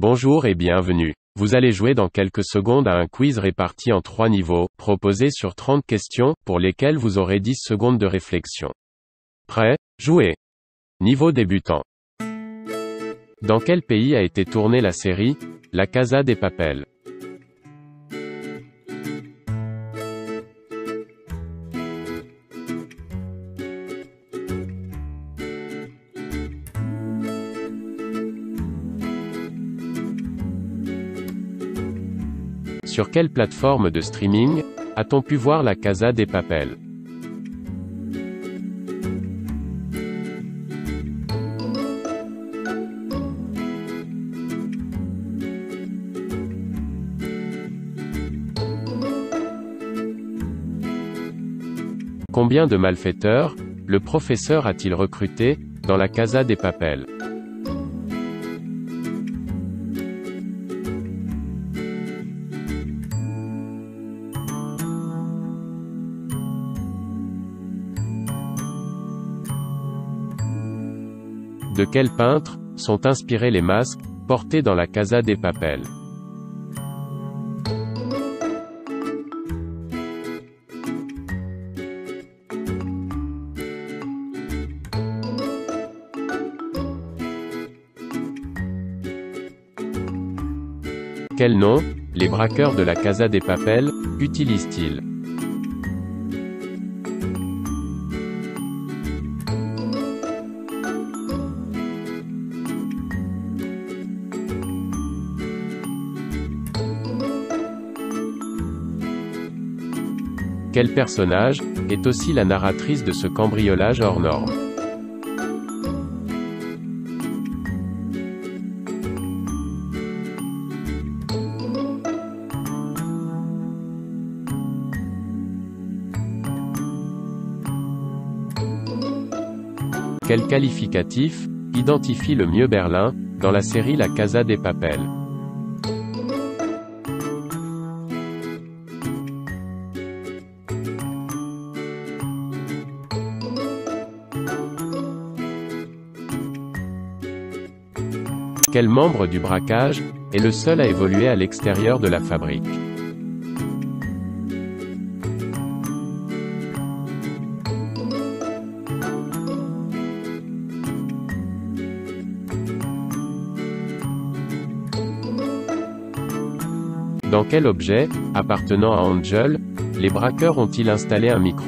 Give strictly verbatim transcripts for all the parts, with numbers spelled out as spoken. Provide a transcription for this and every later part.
Bonjour et bienvenue. Vous allez jouer dans quelques secondes à un quiz réparti en trois niveaux, proposé sur trente questions, pour lesquelles vous aurez dix secondes de réflexion. Prêt? Jouez. Niveau débutant. Dans quel pays a été tournée la série « La Casa de Papel » ? Sur quelle plateforme de streaming a-t-on pu voir La Casa de Papel ? Combien de malfaiteurs le professeur a-t-il recruté dans La Casa de Papel ? De quel peintre sont inspirés les masques portés dans La Casa de Papel ? Quel nom les braqueurs de La Casa de Papel utilisent-ils ? Quel personnage est aussi la narratrice de ce cambriolage hors norme ? Quel qualificatif identifie le mieux Berlin dans la série La Casa de Papel ? Quel membre du braquage est le seul à évoluer à l'extérieur de la fabrique ? Dans quel objet, appartenant à Angel, les braqueurs ont-ils installé un micro ?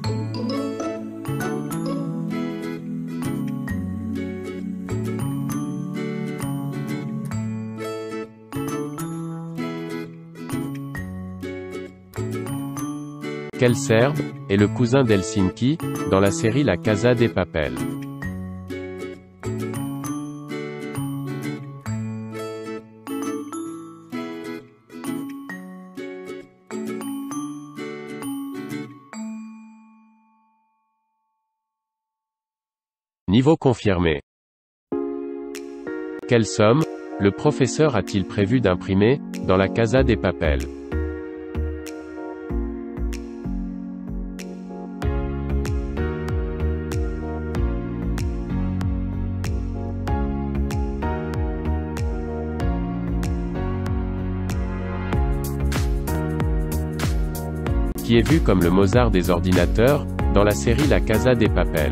Quel Serbe est le cousin d'Helsinki dans la série La Casa de Papel ? Niveau confirmé. Quelle somme le professeur a-t-il prévu d'imprimer dans La Casa de Papel ? Qui est vu comme le Mozart des ordinateurs dans la série La Casa de Papel.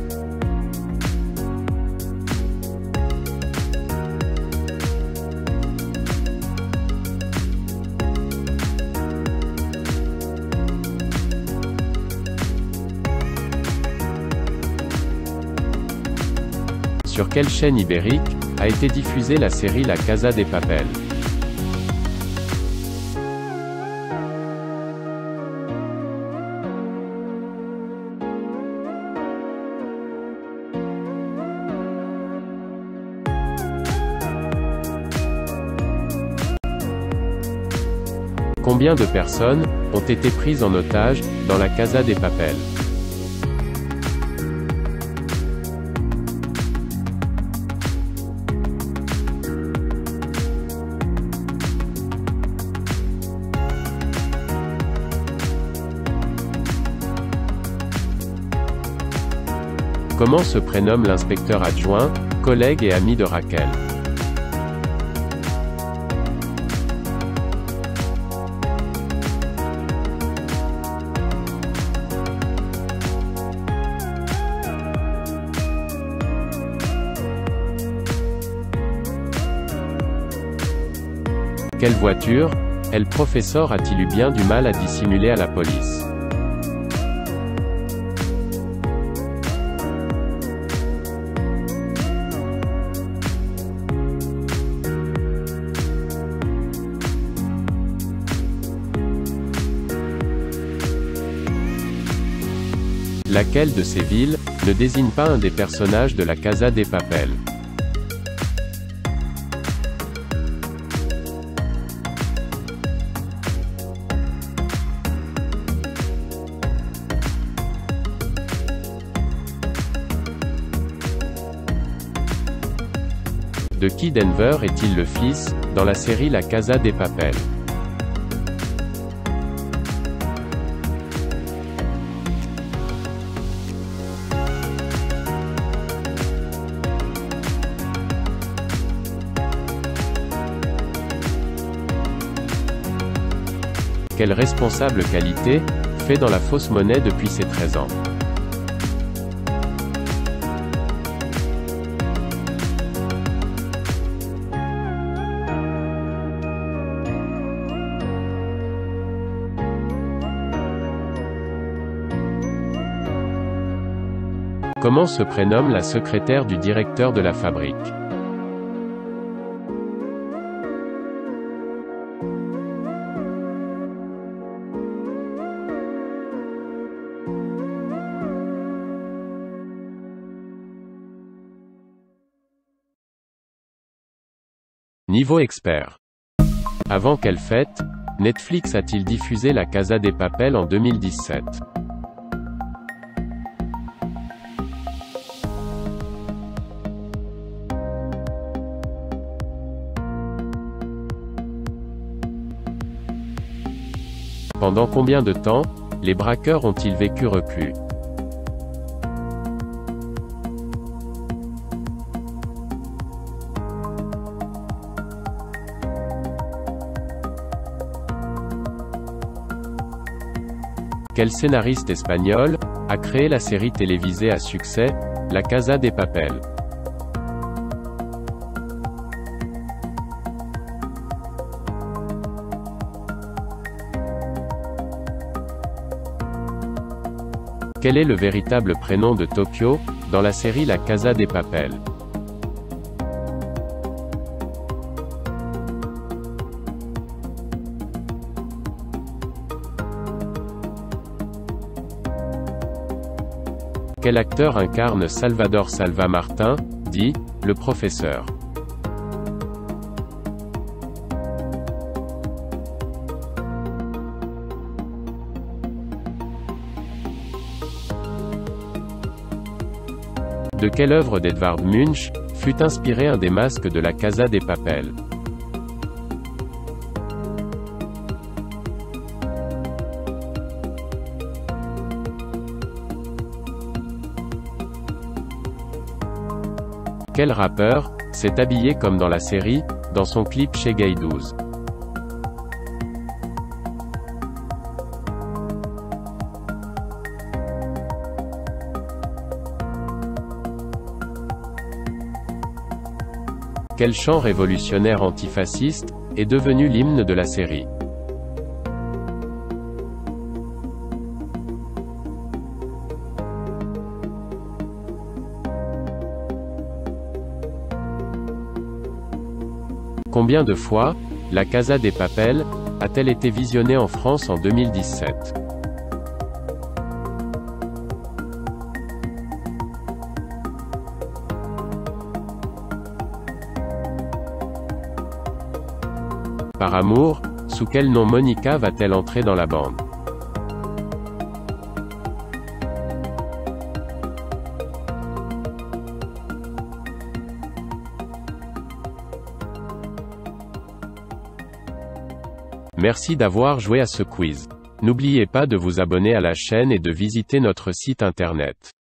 Sur quelle chaîne ibérique a été diffusée la série La Casa de Papel ? Combien de personnes ont été prises en otage dans La Casa de Papel ? Comment se prénomme l'inspecteur adjoint, collègue et ami de Raquel ? Quelle voiture? El professeur a-t-il eu bien du mal à dissimuler à la police? Laquelle de ces villes ne désigne pas un des personnages de la Casa de Papel? De qui Denver est-il le fils, dans la série La Casa de Papel? Quelle responsable qualité fait dans la fausse monnaie depuis ses treize ans? Comment se prénomme la secrétaire du directeur de la fabrique? Niveau expert. Avant quelle fête, Netflix a-t-il diffusé La Casa de Papel en deux mille dix-sept? Pendant combien de temps, les braqueurs ont-ils vécu reclus? Quel scénariste espagnol a créé la série télévisée à succès, La Casa de Papel? Quel est le véritable prénom de Tokyo, dans la série La Casa de Papel? Quel acteur incarne Salvador Salva Martin, dit « le professeur ». De quelle œuvre d'Edvard Munch fut inspiré un des masques de la Casa de Papel? Quel rappeur s'est habillé comme dans la série, dans son clip chez Gay douze? Quel chant révolutionnaire antifasciste est devenu l'hymne de la série? Combien de fois La Casa de Papel a-t-elle été visionnée en France en deux mille dix-sept? Par amour, sous quel nom Monica va-t-elle entrer dans la bande? Merci d'avoir joué à ce quiz. N'oubliez pas de vous abonner à la chaîne et de visiter notre site internet.